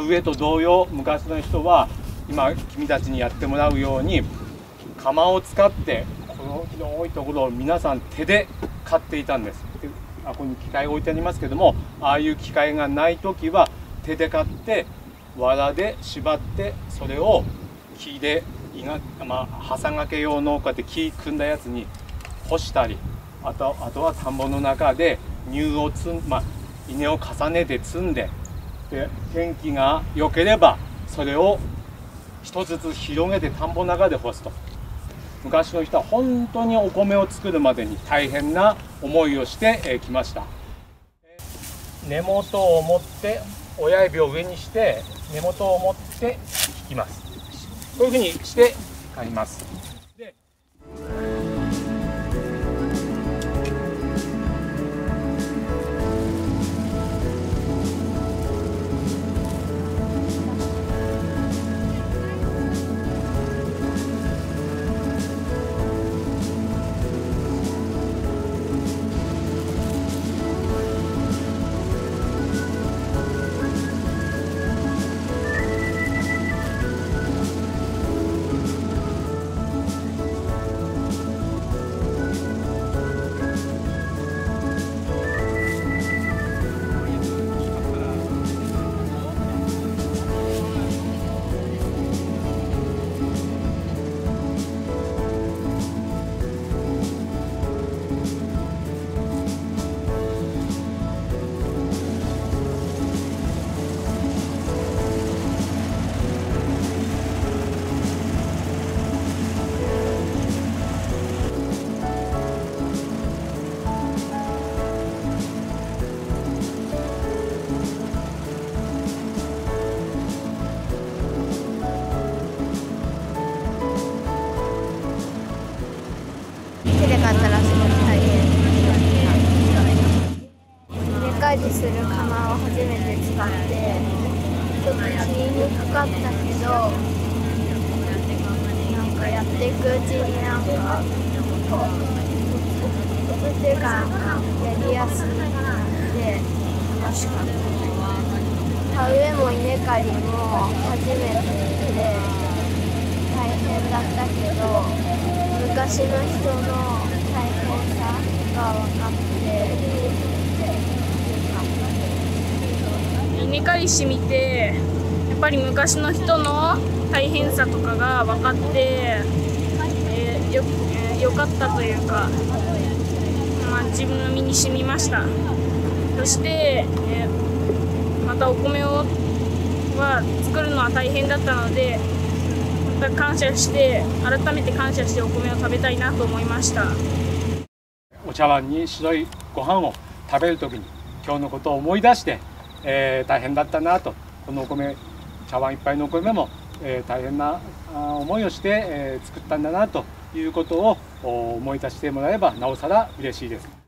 上と同様、昔の人は今君たちにやってもらうように釜を使ってこの広いところを皆さん手で刈っていたんです。でここに機械が置いてありますけども、ああいう機械がない時は手で刈って藁で縛って、それを木ではさがけ用のこうやって木組んだやつに干したり、あとは田んぼの中で稲を重ねて積んで、で天気が良ければそれを一つずつ広げて田んぼの中で干すと。昔の人は本当にお米を作るまでに大変な思いをしてきました。根元を持って親指を上にして根元を持って引きます。こういうふうにして刈ります。で手で買ったらすごく大変。稲刈りする釜を初めて使って、ちょっと切りにくかったけど、なんかやっていくうちに手がやりやすくなって楽しかった。田植えも稲刈りも初めてで大変だったけど、昔の人の大変さが分かって稲刈りしてみて、やっぱり昔の人の大変さとかが分かって、よかったというか、自分の身に染みました。そして、またお米は作るのは大変だったので、改めて感謝してお米を食べたいなと思いました。 お茶碗に白いご飯を食べる時に今日のことを思い出して、大変だったなと、このお米、茶碗いっぱいのお米も、大変な思いをして、作ったんだなということを思い出してもらえばなおさら嬉しいです。